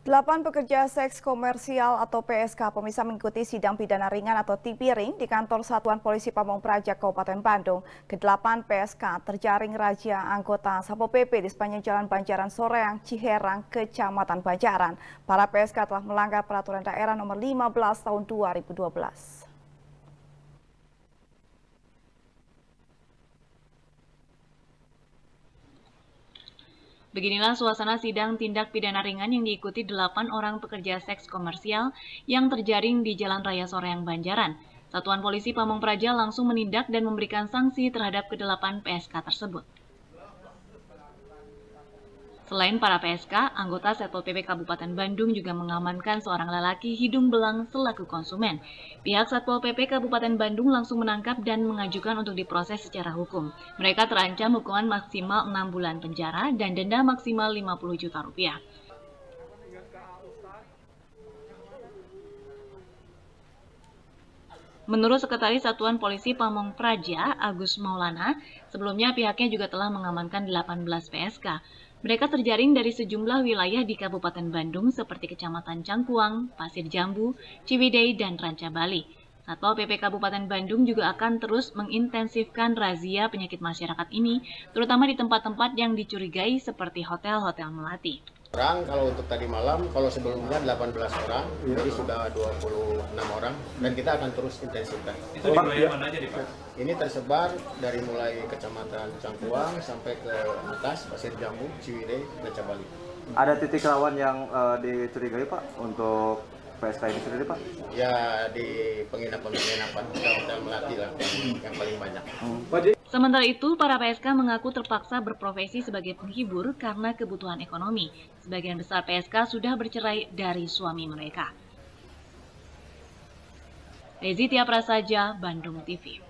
8 pekerja seks komersial atau PSK pemirsa mengikuti sidang pidana ringan atau Tipiring di kantor Satuan Polisi Pamong Praja Kabupaten Bandung. Ke-8 PSK terjaring razia anggota Satpol PP di sepanjang Jalan Banjaran Soreang, Ciherang, Kecamatan Banjaran. Para PSK telah melanggar Peraturan Daerah Nomor 15 Tahun 2012. Beginilah suasana sidang tindak pidana ringan yang diikuti 8 orang pekerja seks komersial yang terjaring di Jalan Raya Soreang, Banjaran. Satuan Polisi Pamong Praja langsung menindak dan memberikan sanksi terhadap ke-8 PSK tersebut. Selain para PSK, anggota Satpol PP Kabupaten Bandung juga mengamankan seorang lelaki hidung belang selaku konsumen. Pihak Satpol PP Kabupaten Bandung langsung menangkap dan mengajukan untuk diproses secara hukum. Mereka terancam hukuman maksimal 6 bulan penjara dan denda maksimal 50 juta rupiah. Menurut Sekretaris Satuan Polisi Pamong Praja, Agus Maulana, sebelumnya pihaknya juga telah mengamankan 18 PSK. Mereka terjaring dari sejumlah wilayah di Kabupaten Bandung seperti Kecamatan Cangkuang, Pasir Jambu, Ciwidey, dan Ranca Bali. Satpol PP Kabupaten Bandung juga akan terus mengintensifkan razia penyakit masyarakat ini, terutama di tempat-tempat yang dicurigai seperti hotel-hotel melati. Kalau untuk tadi malam, kalau sebelumnya 18 orang, jadi sudah 26 orang, dan kita akan terus intensifkan. Itu di wilayah mana aja, Pak? Ini tersebar dari mulai Kecamatan Cangkuang sampai ke atas, Pasir Jambu, Ciwidey, Ranca Bali. Ada titik rawan yang dicurigai, Pak, untuk PSK ini sendiri, Pak? Ya, di penginapan-penginapan, hotel melati lah, yang paling banyak. Sementara itu, para PSK mengaku terpaksa berprofesi sebagai penghibur karena kebutuhan ekonomi. Sebagian besar PSK sudah bercerai dari suami mereka. Rezi Tia Prasaja, Bandung TV.